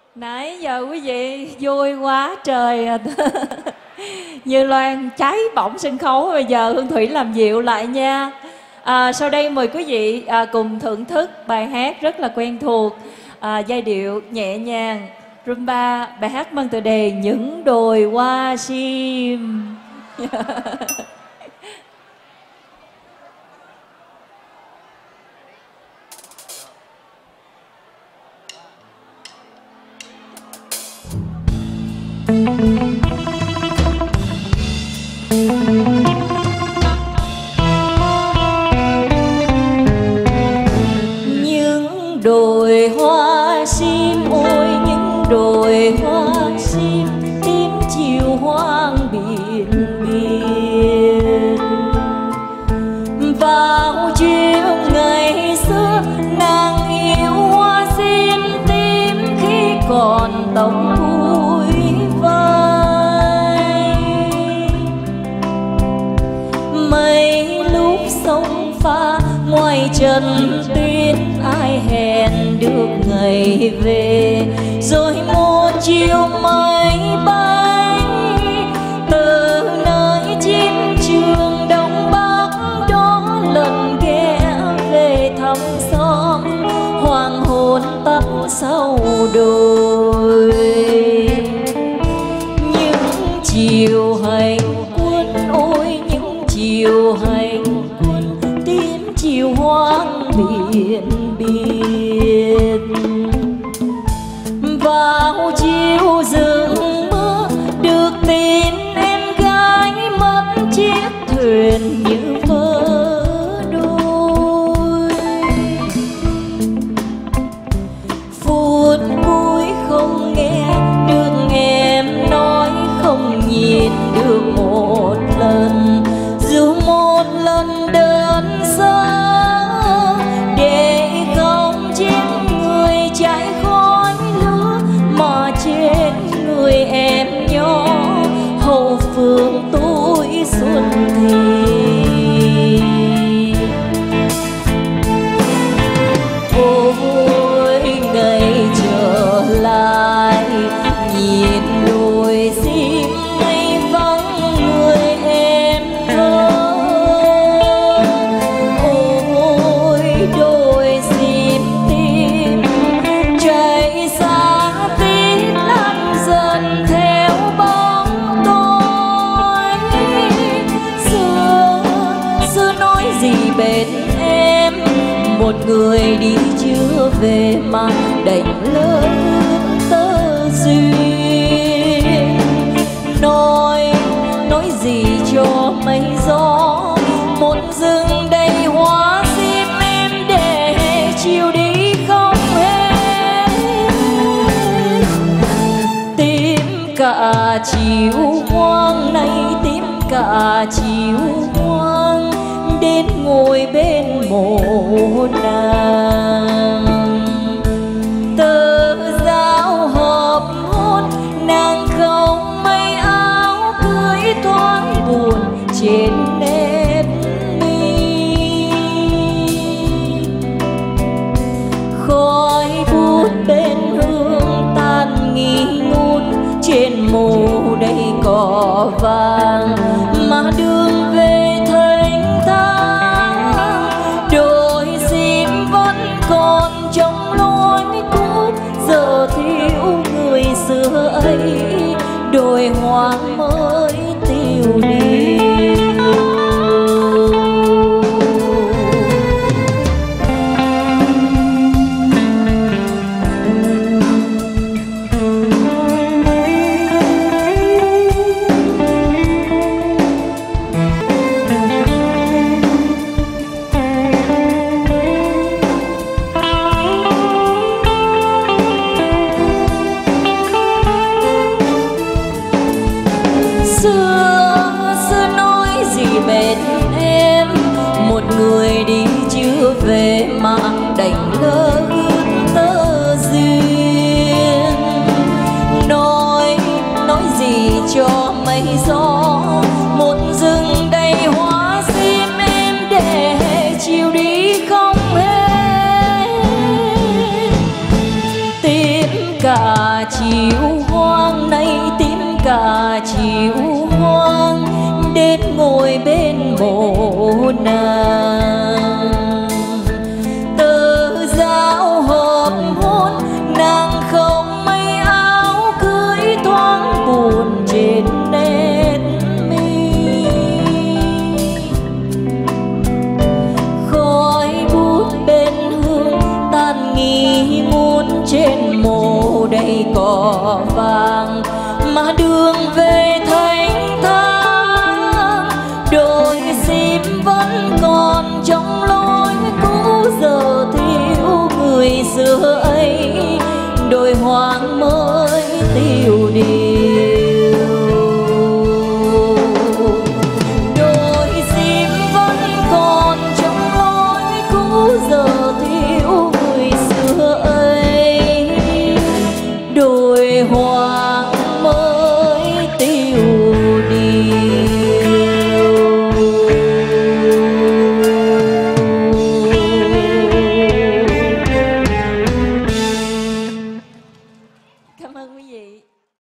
Nãy giờ quý vị vui quá trời à. Như Loan cháy bỏng sân khấu. Bây giờ Hương Thủy làm dịu lại nha. Sau đây mời quý vị cùng thưởng thức bài hát rất là quen thuộc, giai điệu nhẹ nhàng rumba, bài hát mang tựa đề Những Đồi Hoa Sim. Những đồi hoa sim ôi, những đồi hoa sim tím chiều hoang biển biệt. Vào chiều ngày xưa nàng yêu hoa sim tím khi còn tóc bụi vai. Mấy lúc sông pha ngoài trần tuyết ai hẹn được ngày về, rồi một chiều mây bay từ nơi chiến trường Đông Bắc đó lần ghé về thăm xóm hoàng hôn tắt sau đồi. Những chiều hành quân ôi, những chiều hành quân tím chiều hoang biển biệt. Vào chiều rừng mưa được tin em gái mất chiếc thuyền như vỡ đôi. Phút cuối không nghe được em nói, không nhìn được một lần, dù một lần đơn sơ để không chết người cháy khói lửa, mà chết người em nhỏ hậu phương tuổi xuân thì. Ôi ngày trở lại nhìn đồi sim nay vắng người em thơ. Ôi đồi sim tim chạy xa tít lăn dần theo bóng tối. Xưa nói gì bên em, một người đi chưa về mà đành lỡ tơ duyên. Nói gì cho mây gió, một rừng đầy hoa sim em để chiều đi không hết. Tím cả chiều hoang này, tím cả chiều hoang đến ngồi bên mộ nàng. Tờ giao hợp hôn nàng không mây áo cưới thoáng buồn trên nét mi. Khói bút bên hương tan nghi ngút trên mồ đầy cỏ vàng, mà đường về thênh thang đồi sim vẫn còn trong lối cũ. Giờ thiếu người xưa ấy, đồi hoang mới tiêu đi. Xưa nói gì bên em, một người đi chưa về mà đành lỡ tơ duyên. Nói gì cho mây gió, một rừng đầy hoa sim em để chiều đi không hết. Tím cả cả chiều hoang, nay tím cả chiều hoang, đến ngồi bên mộ nàng. Tờ giao hợp hôn nàng không mây áo cưới, thoáng buồn trên nét mi. Khói bút bên hương tàn nghi ngút trên mộ đầy cỏ vàng, mà đường về thánh thang đôi sim vẫn còn trong lối cũ, giờ thiếu người xưa ấy đôi hoang mới tiêu đi.